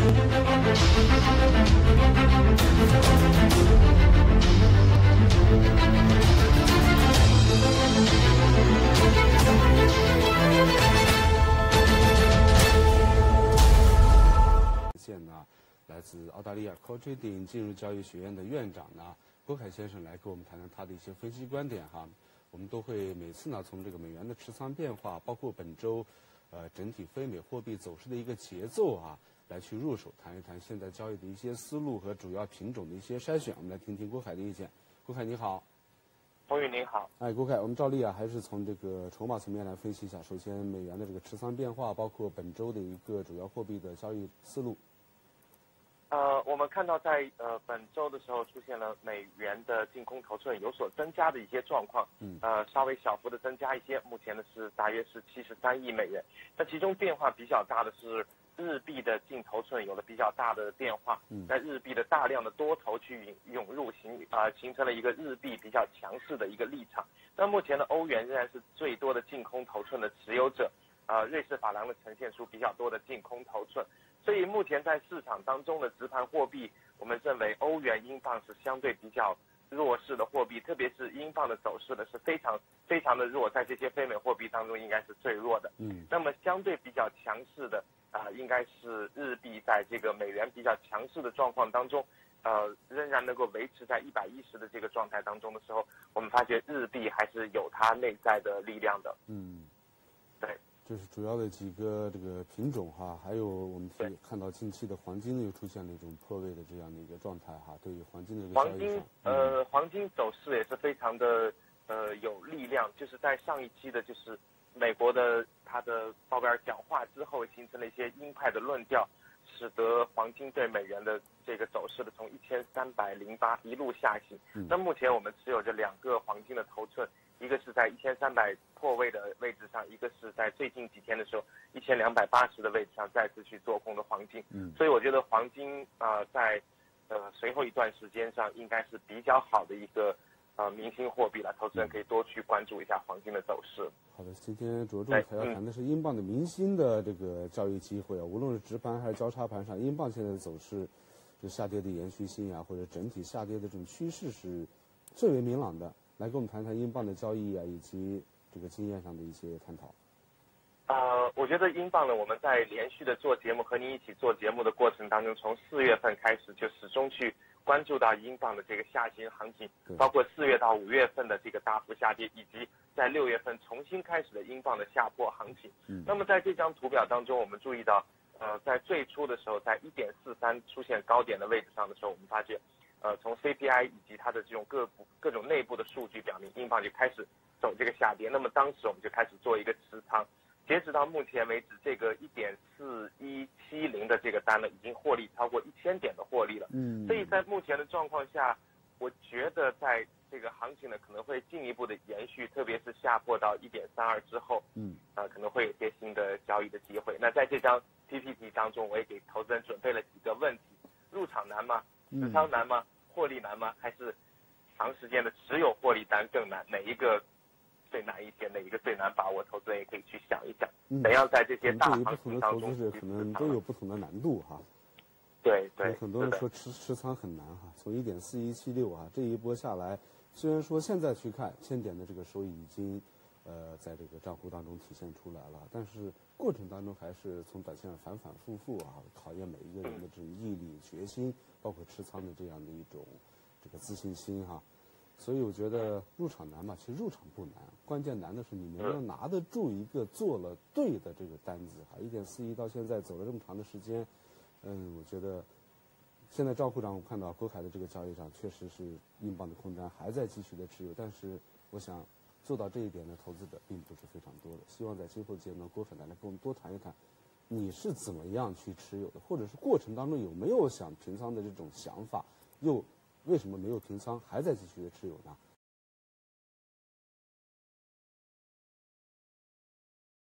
来自澳大利亚 Core Trading 金融交易学院的院长郭凯先生来跟我们谈谈他的一些分析观点哈。我们都会每次从这个美元的持仓变化，包括本周整体非美货币走势的一个节奏来去入手谈一谈现在交易的一些思路和主要品种的一些筛选。我们来听听郭凯的意见。郭凯你好。 冯宇您好。 郭凯，我们照例还是从这个筹码层面来分析一下。首先，美元的这个持仓变化，包括本周的一个主要货币的交易思路。 我们看到在本周的时候出现了美元的净空头寸有所增加的一些状况，稍微小幅的增加一些，目前呢是大约是73亿美元。那其中变化比较大的是日币的净头寸有了比较大的变化，在日币的大量的多头去涌入形成了一个日币比较强势的一个立场。那目前的欧元仍然是最多的净空头寸的持有者，瑞士法郎呢呈现出比较多的净空头寸。所以目前在市场当中的直盘货币，我们认为欧元、英镑是相对比较弱势的货币，特别是英镑的走势呢是非常的弱，在这些非美货币当中应该是最弱的。那么相对比较强势的应该是日币，在这个美元比较强势的状况当中，仍然能够维持在110的这个状态当中的时候，我们发觉日币还是有它内在的力量的。对。 这是主要的几个这个品种还有我们看到近期的黄金又出现了一种破位的这样的一个状态对于黄金的这个交易上， 黄金走势也是非常的有力量，就是在上一期的就是美国的他的鲍威尔讲话之后形成了一些鹰派的论调，使得黄金对美元的这个走势的从1308一路下行。那目前我们持有着2个黄金的头寸，一个是在1300破位的位置上，一个是在最近几天的时候1280的位置上再次去做空的黄金。所以我觉得黄金在随后一段时间上应该是比较好的一个明星货币了，投资人可以多去关注一下黄金的走势。 好的，今天着重还要谈的是英镑的明星的这个交易机会无论是直盘还是交叉盘上，英镑现在的走势就下跌的延续性或者整体下跌的这种趋势是最为明朗的。来跟我们谈谈英镑的交易以及这个经验上的一些探讨。 我觉得英镑呢，我们在连续的做节目和您一起做节目的过程当中，从4月份开始就始终去关注到英镑的这个下行行情，包括4月到5月份的这个大幅下跌，以及在6月份重新开始的英镑的下破行情。那么在这张图表当中，我们注意到，在最初的时候，在1.43出现高点的位置上的时候，我们发觉，从 CPI 以及它的这种各种内部的数据表明，英镑就开始走这个下跌。那么当时我们就开始做一个持仓，截止到目前为止，这个1.4170的这个单呢，已经获利超过1000点的获利了。所以在目前的状况下，我觉得在这个行情呢可能会进一步的延续，特别是下破到1.32之后，可能会有些新的交易的机会。那在这张 PPT 当中，我也给投资人准备了几个问题：入场难吗？持仓难吗？获利难吗？还是长时间的持有获利单更难？哪一个最难一些？哪一个最难把握？投资人也可以去想一想，怎样在这些大行情当中， 对于不同的投资者可能都有不同的难度对， 很多人说持仓很难从1.4176这一波下来，虽然说现在去看1000点的这个收益已经在这个账户当中体现出来了，但是过程当中还是从短线上反反复复考验每一个人的这种毅力、决心，包括持仓的这样的一种这个自信心所以我觉得入场难嘛，其实入场不难，关键难的是你能不能拿得住一个做了对的这个单子1.41到现在走了这么长的时间，我觉得现在账户上我看到郭凯的这个交易上确实是英镑的空单还在继续的持有，但是我想做到这一点的投资者并不是非常多的。希望在今后节目郭凯来跟我们多谈一谈，你是怎么样去持有的，或者是过程当中有没有想平仓的这种想法，又为什么没有平仓还在继续的持有呢？